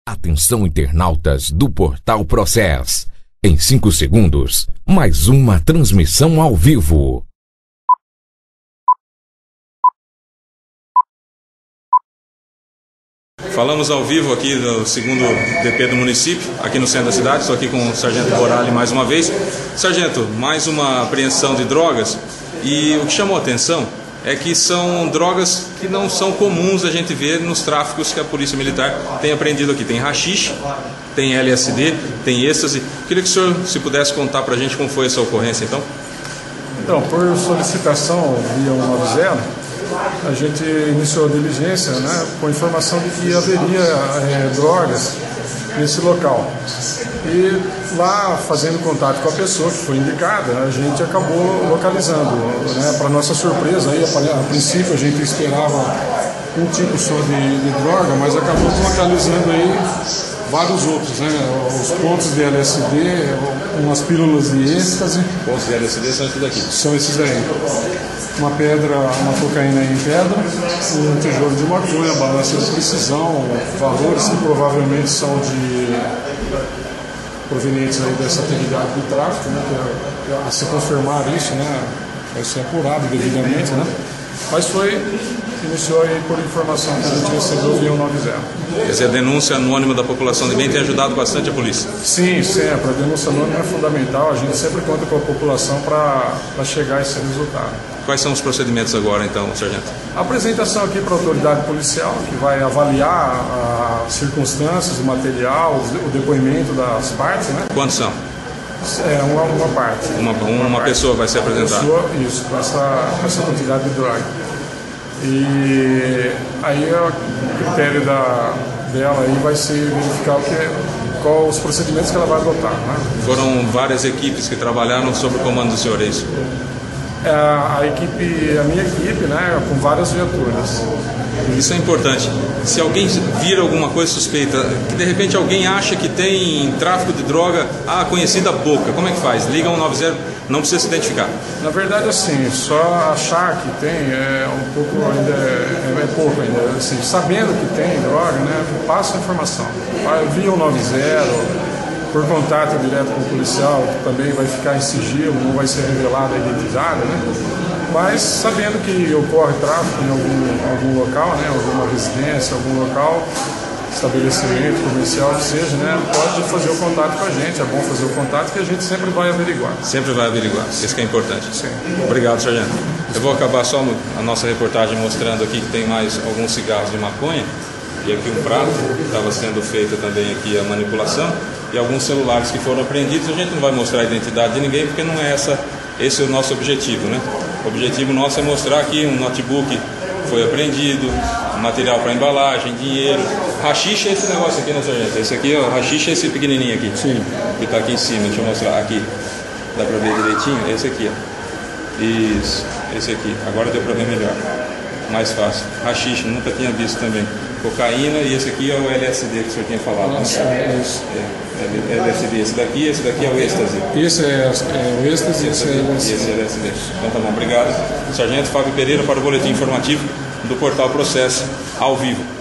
Atenção, internautas do Portal Process. Em 5 segundos, mais uma transmissão ao vivo. Falamos ao vivo aqui do 2º DP do município, aqui no centro da cidade. Estou aqui com o Sargento Borali mais uma vez. Sargento, mais uma apreensão de drogas, e o que chamou a atenção é que são drogas que não são comuns a gente ver nos tráficos que a Polícia Militar tem apreendido aqui. Tem haxixe, tem LSD, tem êxtase. Queria que o senhor, se pudesse contar para a gente como foi essa ocorrência, então. Então, por solicitação via 190, a gente iniciou a diligência, né, com informação de que haveria drogas nesse local. E lá, fazendo contato com a pessoa que foi indicada, a gente acabou localizando, né, para nossa surpresa. Aí, a princípio a gente esperava um tipo só de droga, mas acabou localizando aí vários outros, né? Os pontos de LSD, umas pílulas de êxtase. Pontos de LSD são esses daqui? São esses daí. Uma pedra, uma cocaína em pedra, um tijolo de maconha, balança de precisão, valores que provavelmente são provenientes aí dessa atividade do tráfico, né? Que, a se confirmar isso, né, vai ser apurado devidamente, né? Mas iniciou aí por informação que a gente recebeu via 190. Quer dizer, a denúncia anônima da população de bem tem ajudado bastante a polícia? Sim, sempre. A denúncia anônima é fundamental. A gente sempre conta com a população para chegar a esse resultado. Quais são os procedimentos agora, então, sargento? A apresentação aqui para a autoridade policial, que vai avaliar as circunstâncias, o material, o depoimento das partes, né? Quantos são? É uma parte. Uma pessoa vai ser apresentada? Isso, com essa quantidade de droga. E aí o critério dela aí vai ser verificar qual os procedimentos que ela vai adotar, né? Foram várias equipes que trabalharam sob o comando do senhor, é isso? A minha equipe, né, com várias viaturas. Isso é importante. Se alguém vira alguma coisa suspeita, que de repente alguém acha que tem tráfico de droga, conhecida boca, como é que faz? Liga 190, não precisa se identificar. Na verdade, assim, só achar que tem é um pouco ainda, é pouco ainda. Assim, sabendo que tem droga, né, passa a informação. Via 190, por contato direto com o policial, que também vai ficar em sigilo, não vai ser revelada a identidade, né? Mas sabendo que ocorre tráfico em algum local, né? Alguma residência, algum local, estabelecimento comercial que seja, né? Pode fazer o contato com a gente. É bom fazer o contato que a gente sempre vai averiguar. Sempre vai averiguar, isso que é importante. Sim. Obrigado, sargento. Eu vou acabar só a nossa reportagem mostrando aqui que tem mais alguns cigarros de maconha. E aqui um prato, estava sendo feita também aqui a manipulação, e alguns celulares que foram apreendidos. A gente não vai mostrar a identidade de ninguém, porque não é esse é o nosso objetivo, né? O objetivo nosso é mostrar que um notebook foi apreendido, material para embalagem, dinheiro. Haxixe é esse negócio aqui, né, sargento? Esse aqui, ó, haxixe é esse pequenininho aqui. Sim. Que está aqui em cima, deixa eu mostrar aqui. Dá para ver direitinho? Esse aqui, ó. Isso, esse aqui. Agora deu para ver melhor. Mais fácil. Haxixe, nunca tinha visto também. Cocaína, e esse aqui é o LSD que o senhor tinha falado. Nossa, né? É isso. LSD. Esse daqui é o êxtase. Esse é o êxtase e esse é o LSD. Esse é o LSD. Então tá bom, obrigado. Sargento Fábio Pereira para o boletim informativo do Portal Process ao vivo.